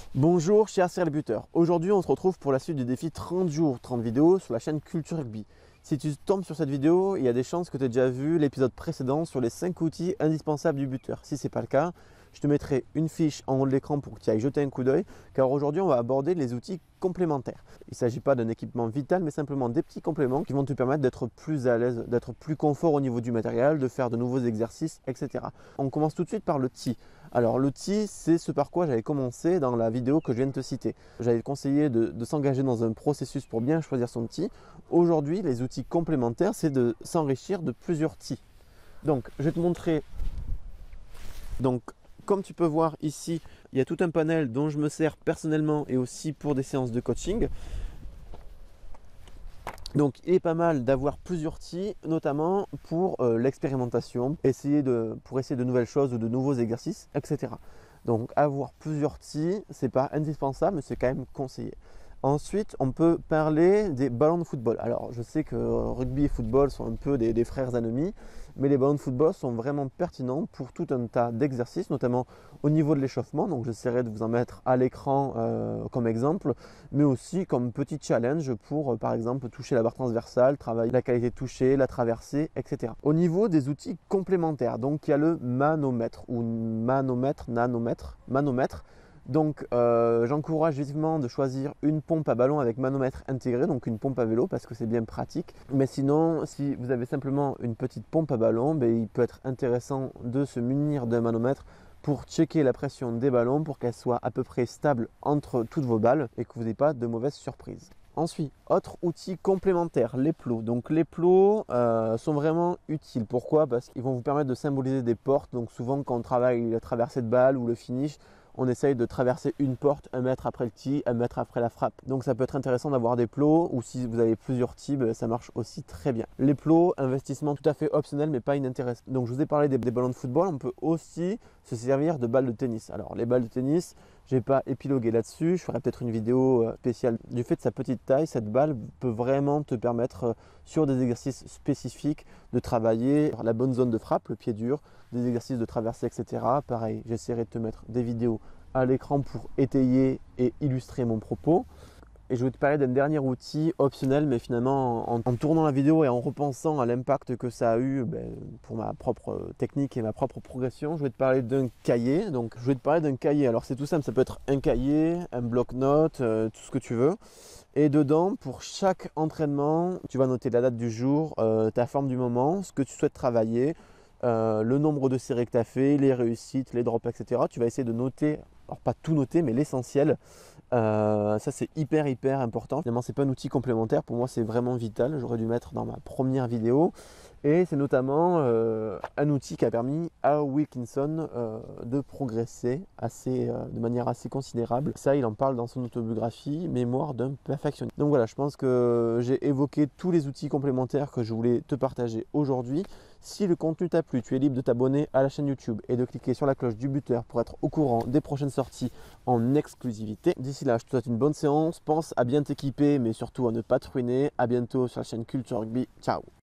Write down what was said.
Bonjour chers serial buteurs, aujourd'hui on se retrouve pour la suite du défi 30 jours, 30 vidéos sur la chaîne Culture Rugby. Si tu tombes sur cette vidéo, il y a des chances que tu aies déjà vu l'épisode précédent sur les 5 outils indispensables du buteur. Si ce n'est pas le cas, je te mettrai une fiche en haut de l'écran pour que tu ailles jeter un coup d'œil, car aujourd'hui on va aborder les outils complémentaires. Il ne s'agit pas d'un équipement vital, mais simplement des petits compléments qui vont te permettre d'être plus à l'aise, d'être plus confort au niveau du matériel, de faire de nouveaux exercices, etc. On commence tout de suite par le TI. Alors le TI, c'est ce par quoi j'avais commencé dans la vidéo que je viens de te citer. J'avais conseillé de s'engager dans un processus pour bien choisir son TI. Aujourd'hui, les outils complémentaires, c'est de s'enrichir de plusieurs TI. Donc, je vais te montrer. Donc, comme tu peux voir ici, il y a tout un panel dont je me sers personnellement et aussi pour des séances de coaching. Donc il est pas mal d'avoir plusieurs TI, notamment pour l'expérimentation, pour essayer de nouvelles choses ou de nouveaux exercices, etc. Donc avoir plusieurs TI, c'est pas indispensable, mais c'est quand même conseillé. Ensuite, on peut parler des ballons de football. Alors, je sais que rugby et football sont un peu des frères ennemis, mais les ballons de football sont vraiment pertinents pour tout un tas d'exercices, notamment au niveau de l'échauffement. Donc, j'essaierai de vous en mettre à l'écran comme exemple, mais aussi comme petit challenge pour, par exemple, toucher la barre transversale, travailler la qualité de toucher, la traversée, etc. Au niveau des outils complémentaires, donc il y a le manomètre ou manomètre. Donc j'encourage vivement de choisir une pompe à ballon avec manomètre intégré, donc une pompe à vélo parce que c'est bien pratique. Mais sinon, si vous avez simplement une petite pompe à ballon, il peut être intéressant de se munir d'un manomètre pour checker la pression des ballons pour qu'elle soit à peu près stable entre toutes vos balles et que vous n'ayez pas de mauvaises surprises. Ensuite, autre outil complémentaire, les plots. Donc les plots sont vraiment utiles. Pourquoi? Parce qu'ils vont vous permettre de symboliser des portes. Donc souvent quand on travaille la traversée de balle ou le finish, on essaye de traverser une porte 1 mètre après le tee, 1 mètre après la frappe. Donc ça peut être intéressant d'avoir des plots, ou si vous avez plusieurs tees, ça marche aussi très bien. Les plots, investissement tout à fait optionnel mais pas inintéressant. Donc je vous ai parlé des ballons de football, on peut aussi se servir de balles de tennis. Alors les balles de tennis, je n'ai pas épilogué là-dessus, je ferai peut-être une vidéo spéciale. Du fait de sa petite taille, cette balle peut vraiment te permettre sur des exercices spécifiques de travailler la bonne zone de frappe, le pied dur, des exercices de traversée, etc. Pareil, j'essaierai de te mettre des vidéos à l'écran pour étayer et illustrer mon propos. Et je vais te parler d'un dernier outil optionnel, mais finalement en tournant la vidéo et en repensant à l'impact que ça a eu pour ma propre technique et ma propre progression, je vais te parler d'un cahier. Donc je vais te parler d'un cahier, alors c'est tout simple, ça peut être un cahier, un bloc-notes, tout ce que tu veux. Et dedans, pour chaque entraînement, tu vas noter la date du jour, ta forme du moment, ce que tu souhaites travailler, le nombre de séries que tu as fait, les réussites, les drops, etc. Tu vas essayer de noter, alors pas tout noter, mais l'essentiel. Ça c'est hyper important. Finalement c'est pas un outil complémentaire, pour moi c'est vraiment vital, j'aurais dû mettre dans ma première vidéo. Et c'est notamment un outil qui a permis à Wilkinson de progresser de manière assez considérable. Ça il en parle dans son autobiographie Mémoire d'un perfectionniste. Donc voilà, je pense que j'ai évoqué tous les outils complémentaires que je voulais te partager aujourd'hui. Si le contenu t'a plu, tu es libre de t'abonner à la chaîne YouTube et de cliquer sur la cloche du buteur pour être au courant des prochaines sorties en exclusivité. D'ici là, je te souhaite une bonne séance, pense à bien t'équiper mais surtout à ne pas te ruiner. À bientôt sur la chaîne Culture Rugby, ciao.